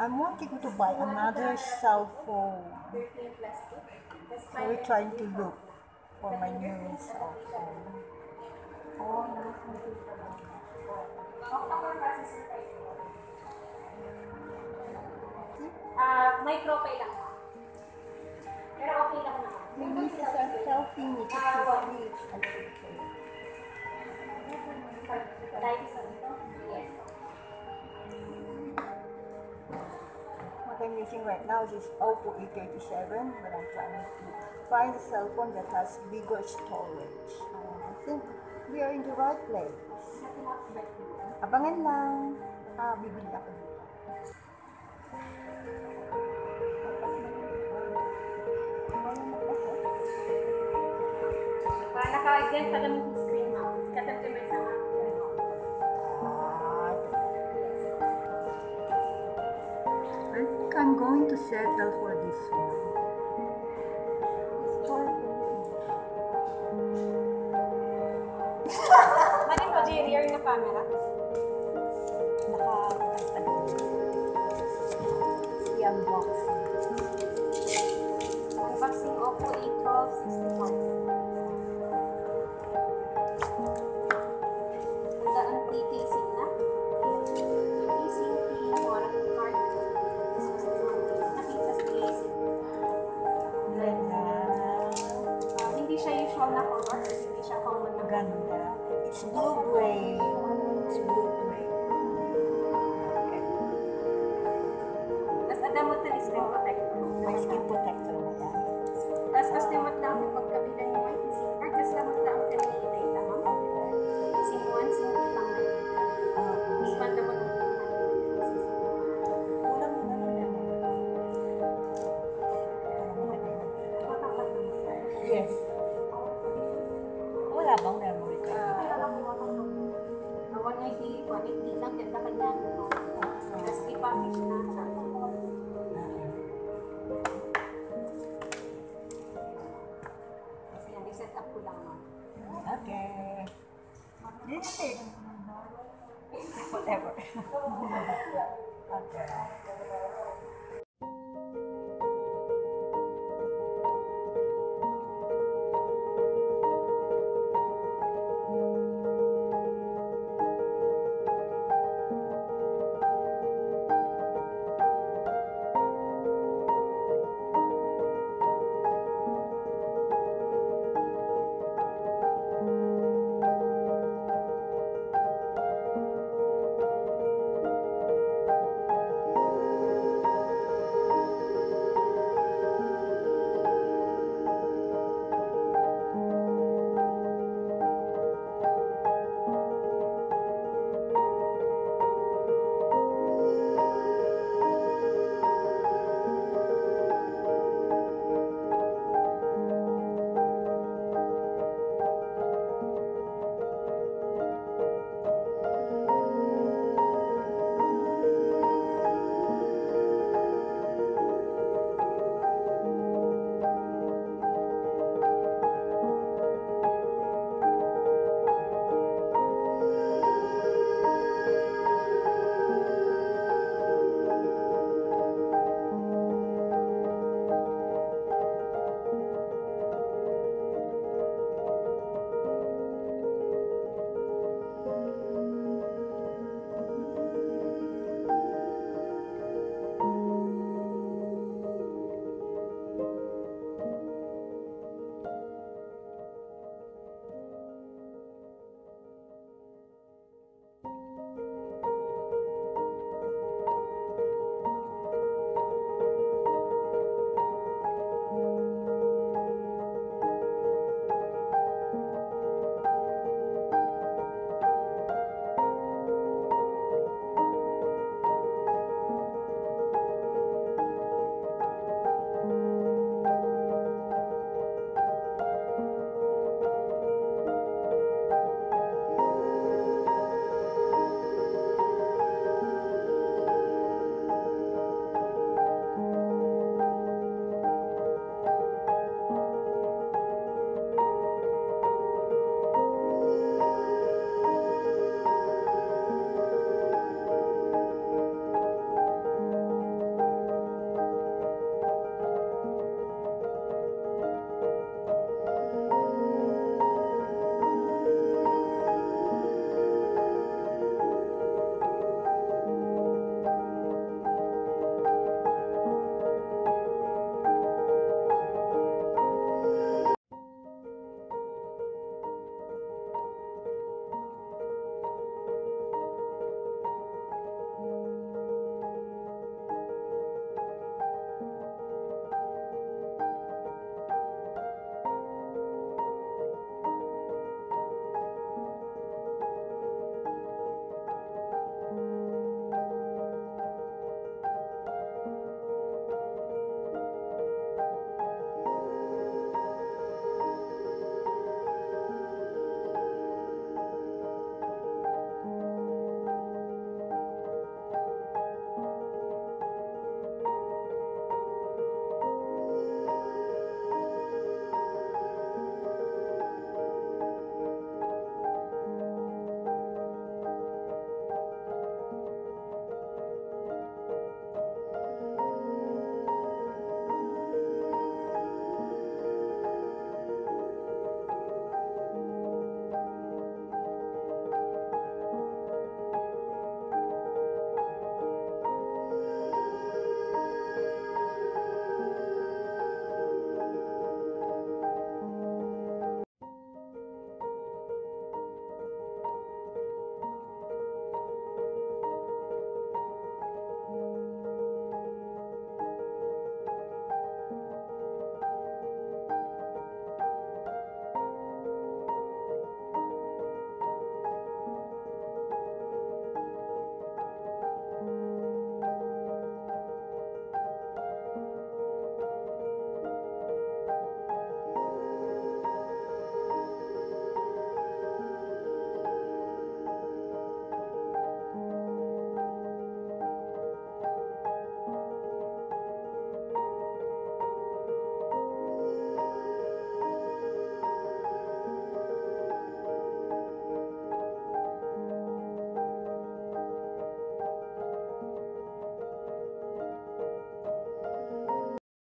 I'm wanting to buy another cell phone. So we're trying to look for my new cell phone. May profile lang. Pero okay lang naman. This is helping me to sleep. Yes. What I'm using right now is Oppo A37, but I'm trying to find a cell phone that has bigger storage. I think we are in the right place. Abangan lang. Bibili ako dito. Naka-again pa namin yung screen mo. Katabi may sama. I think I'm going to settle for this one. Maling ko rear na camera. Unboxing. Unboxing Oppo A12 64. Ang titising na. Titising, warranty card. Nakita sa titising. Hindi siya usual na color. Hindi siya common na ganda. It's blue-gray. It's blue-gray. Tapos adamot na screen protector. May screen protector na yan. Tapos kastamot lang yung pagkabilan niyo ay SIM card. Kastamot lang ang kanina data mo. SIM 1, SIM 2 lang na data. Tapos banda mo lang yung Kulang mo na lang. Yes. Wala bang memory card? 180 lang ganda kanya. Tapos i-package na siya. Set up ko lang mo. Okay. This is whatever. Okay.